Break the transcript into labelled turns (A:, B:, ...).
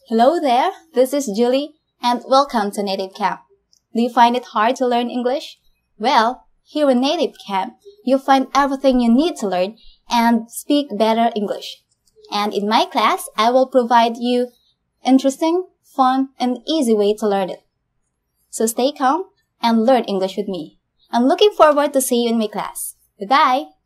A: Hello there, this is Julie, and welcome to Native Camp. Do you find it hard to learn English? Well, here in Native Camp, you'll find everything you need to learn and speak better English. And in my class, I will provide you interesting, fun, and easy way to learn it. So stay calm and learn English with me. I'm looking forward to see you in my class. Goodbye!